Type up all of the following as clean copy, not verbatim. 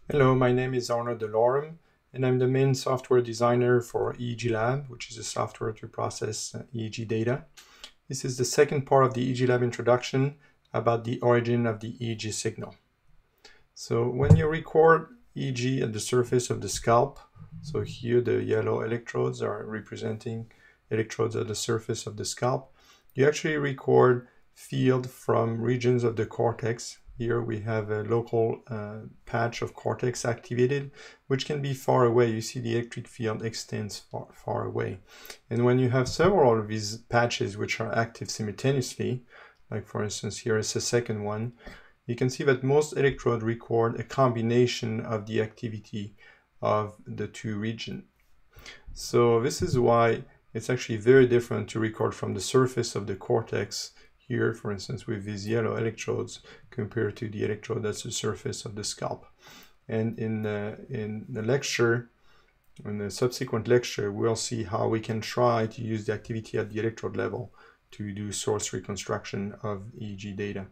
Hello, my name is Arnaud Delorme, and I'm the main software designer for EEGLAB, which is a software to process EEG data. This is the second part of the EEGLAB introduction about the origin of the EEG signal. So when you record EEG at the surface of the scalp, so here the yellow electrodes are representing electrodes at the surface of the scalp, you actually record field from regions of the cortex. Here we have a local patch of cortex activated, which can be far away. You see the electric field extends far away. And when you have several of these patches which are active simultaneously, like for instance here is the second one, you can see that most electrodes record a combination of the activity of the two regions. So this is why it's actually very different to record from the surface of the cortex here, for instance, with these yellow electrodes compared to the electrode that's the surface of the scalp. And in the lecture, in the subsequent lecture, we'll see how we can try to use the activity at the electrode level to do source reconstruction of EEG data.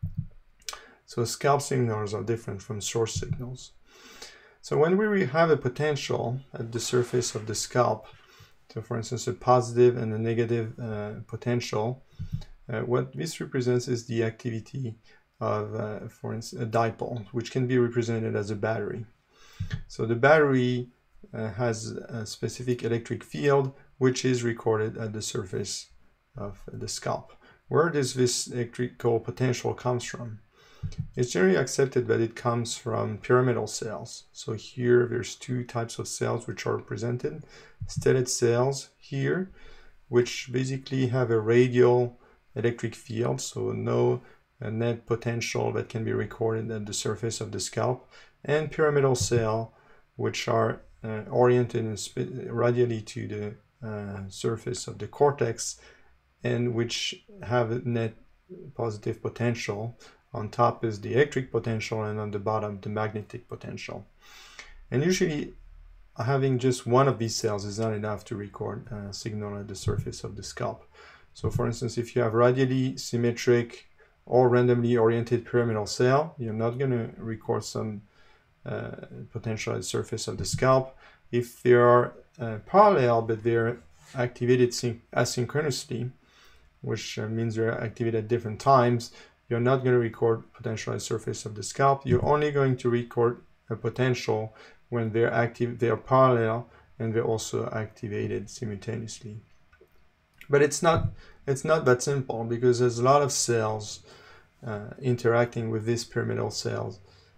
So scalp signals are different from source signals. So when we have a potential at the surface of the scalp, so for instance a positive and a negative potential, what this represents is the activity of, for instance, a dipole, which can be represented as a battery. So the battery has a specific electric field, which is recorded at the surface of the scalp. Where does this electrical potential comes from? It's generally accepted that it comes from pyramidal cells. So here there's two types of cells which are represented. Stellate cells here, which basically have a radial electric field, so no net potential that can be recorded at the surface of the scalp, and pyramidal cell, which are oriented radially to the surface of the cortex, and which have a net positive potential. On top is the electric potential, and on the bottom the magnetic potential. And usually having just one of these cells is not enough to record a signal at the surface of the scalp. So for instance, if you have radially symmetric or randomly oriented pyramidal cell, you're not going to record some potential at the surface of the scalp. If they are parallel but they're activated asynchronously, which means they're activated at different times, you're not going to record potential at the surface of the scalp. You're only going to record a potential when they're active, they're parallel, and they're also activated simultaneously. But it's not that simple, because there's a lot of cells interacting with these pyramidal cells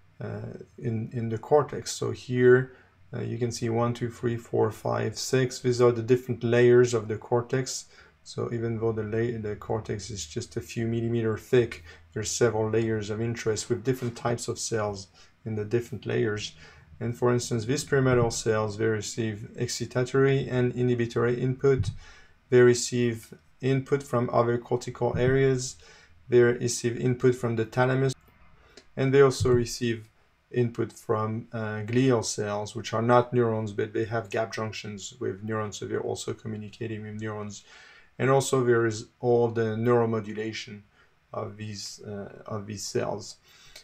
in the cortex. So here you can see 1, 2, 3, 4, 5, 6. These are the different layers of the cortex. So even though the cortex is just a few millimeters thick, there's several layers of interest with different types of cells in the different layers. And for instance, these pyramidal cells, they receive excitatory and inhibitory input. They receive input from other cortical areas. They receive input from the thalamus. And they also receive input from glial cells, which are not neurons, but they have gap junctions with neurons, so they're also communicating with neurons. And also there is all the neuromodulation of these cells.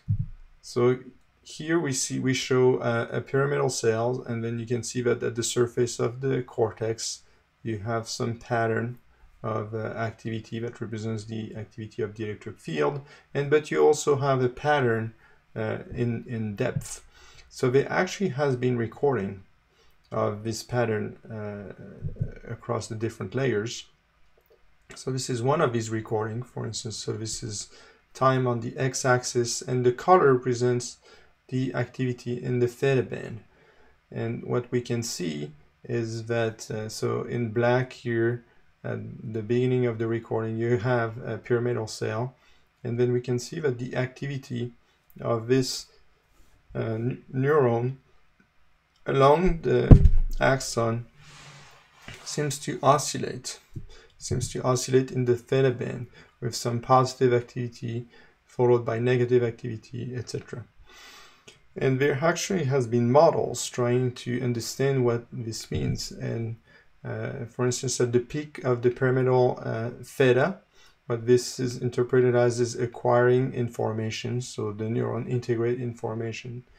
So here we show a pyramidal cell, and then you can see that at the surface of the cortex you have some pattern of activity that represents the activity of the electric field, but you also have a pattern in depth. So there actually has been recording of this pattern across the different layers. So this is one of these recordings, for instance. So this is time on the x-axis, and the color represents the activity in the theta band. And what we can see is that, so in black here, at the beginning of the recording, you have a pyramidal cell, and then we can see that the activity of this neuron along the axon seems to oscillate in the theta band, with some positive activity followed by negative activity, etc. And there actually has been models trying to understand what this means. And for instance, at the peak of the pyramidal theta, what this is interpreted as is acquiring information. So the neuron integrate information.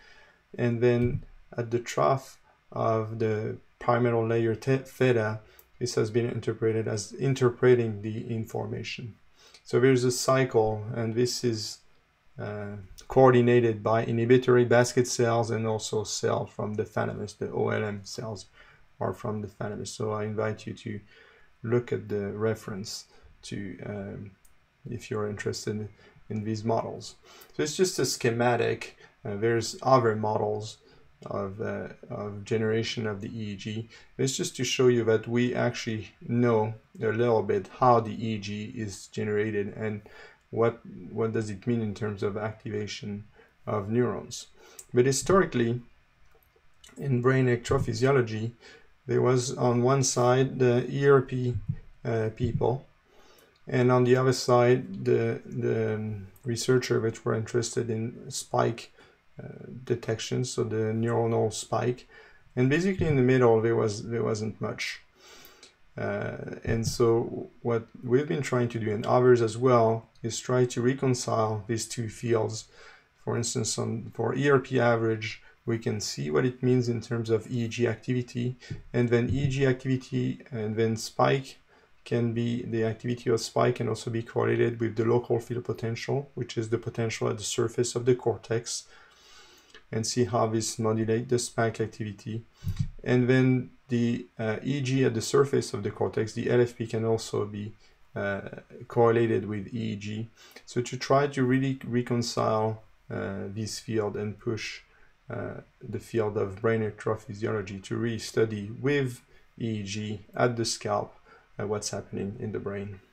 and then at the trough of the pyramidal layer theta, this has been interpreted as interpreting the information. So there's a cycle, and this is coordinated by inhibitory basket cells and also cells from the thalamus. The OLM cells are from the thalamus. So I invite you to look at the reference to if you're interested in these models. So it's just a schematic. There's other models of generation of the EEG. It's just to show you that we actually know a little bit how the EEG is generated and what does it mean in terms of activation of neurons. But historically, in brain electrophysiology, there was on one side the ERP people, and on the other side the researchers which were interested in spike detection, so the neuronal spike, and basically in the middle there wasn't much. And so what we've been trying to do, and others as well, is try to reconcile these two fields. For instance, for ERP average, we can see what it means in terms of EEG activity, and then EEG activity and then spike can be, the activity of spike can also be correlated with the local field potential, which is the potential at the surface of the cortex, and see how this modulates the spike activity. And then the EEG at the surface of the cortex, the LFP, can also be correlated with EEG. So to try to really reconcile this field and push the field of brain electrophysiology to really study with EEG at the scalp what's happening in the brain.